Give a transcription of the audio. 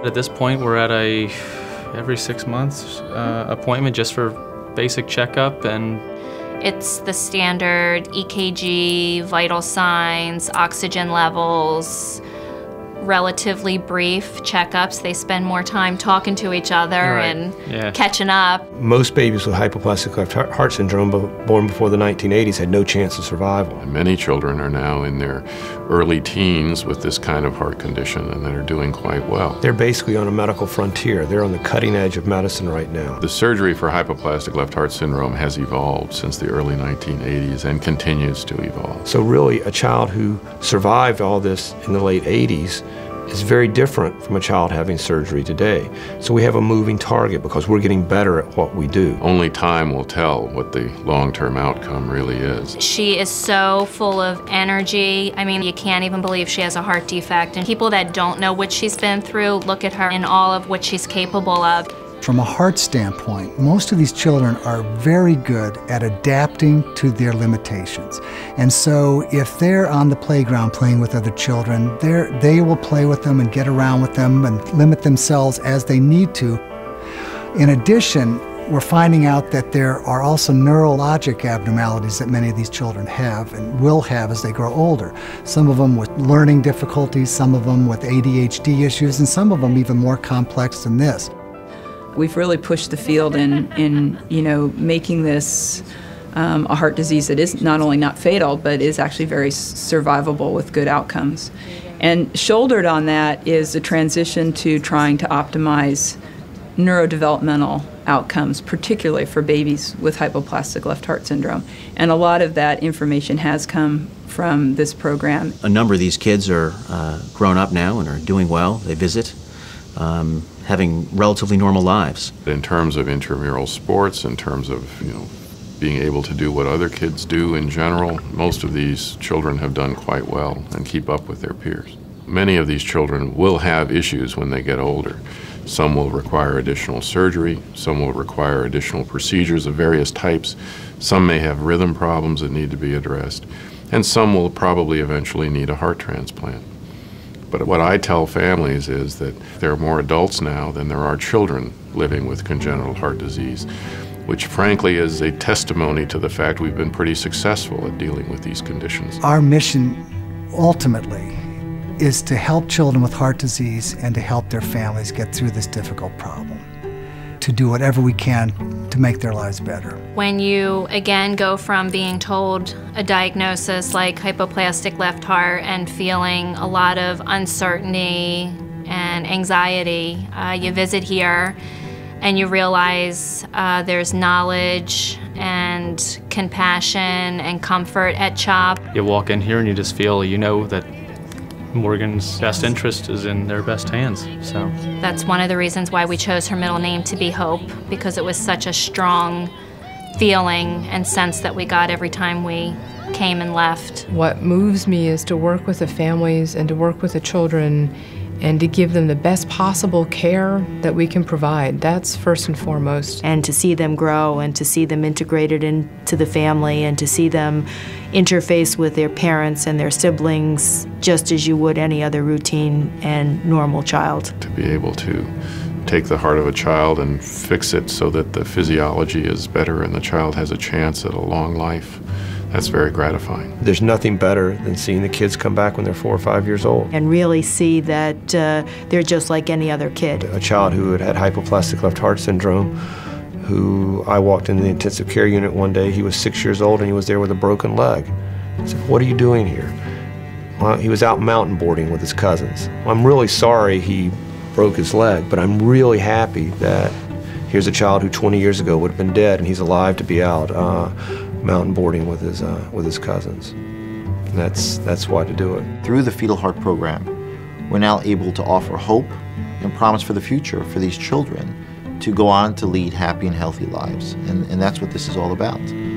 At this point, we're at a every 6 months appointment just for basic checkup, and it's the standard EKG, vital signs, oxygen levels, relatively brief checkups. They spend more time talking to each other and catching up. Most babies with hypoplastic left heart syndrome born before the 1980s had no chance of survival. And many children are now in their early teens with this kind of heart condition and that are doing quite well. They're basically on a medical frontier. They're on the cutting edge of medicine right now. The surgery for hypoplastic left heart syndrome has evolved since the early 1980s and continues to evolve. So really, a child who survived all this in the late 80s is very different from a child having surgery today. So we have a moving target because we're getting better at what we do. Only time will tell what the long-term outcome really is. She is so full of energy. I mean, you can't even believe she has a heart defect. And people that don't know what she's been through look at her and all of what she's capable of. From a heart standpoint, most of these children are very good at adapting to their limitations. And so if they're on the playground playing with other children, they will play with them and get around with them and limit themselves as they need to. In addition, we're finding out that there are also neurologic abnormalities that many of these children have and will have as they grow older. Some of them with learning difficulties, some of them with ADHD issues, and some of them even more complex than this. We've really pushed the field in making this a heart disease that is not only not fatal, but is actually very survivable with good outcomes. And shouldered on that is a transition to trying to optimize neurodevelopmental outcomes, particularly for babies with hypoplastic left heart syndrome. And a lot of that information has come from this program. A number of these kids are grown up now and are doing well. They visit. Having relatively normal lives. In terms of intramural sports, in terms of being able to do what other kids do in general, most of these children have done quite well and keep up with their peers. Many of these children will have issues when they get older. Some will require additional surgery, some will require additional procedures of various types, some may have rhythm problems that need to be addressed, and some will probably eventually need a heart transplant. But what I tell families is that there are more adults now than there are children living with congenital heart disease, which frankly is a testimony to the fact we've been pretty successful at dealing with these conditions. Our mission ultimately is to help children with heart disease and to help their families get through this difficult problem, to do whatever we can to make their lives better. When you, again, go from being told a diagnosis like hypoplastic left heart and feeling a lot of uncertainty and anxiety, you visit here and you realize there's knowledge and compassion and comfort at CHOP. you walk in here and you just feel, that Morgan's best interest is in their best hands. So that's one of the reasons why we chose her middle name to be Hope, because it was such a strong feeling and sense that we got every time we came and left. What moves me is to work with the families and to work with the children and to give them the best possible care that we can provide. That's first and foremost. And to see them grow and to see them integrated into the family and to see them interface with their parents and their siblings just as you would any other routine and normal child. To be able to take the heart of a child and fix it so that the physiology is better and the child has a chance at a long life, that's very gratifying. There's nothing better than seeing the kids come back when they're 4 or 5 years old. And really see that they're just like any other kid. A child who had hypoplastic left heart syndrome, who I walked into the intensive care unit one day, he was 6 years old and he was there with a broken leg. I said, "What are you doing here?" Well, he was out mountain boarding with his cousins. Well, I'm really sorry he broke his leg, but I'm really happy that here's a child who 20 years ago would have been dead and he's alive to be out mountain boarding with his cousins. And that's why to do it. Through the Fetal Heart Program, we're now able to offer hope and promise for the future for these children to go on to lead happy and healthy lives. And that's what this is all about.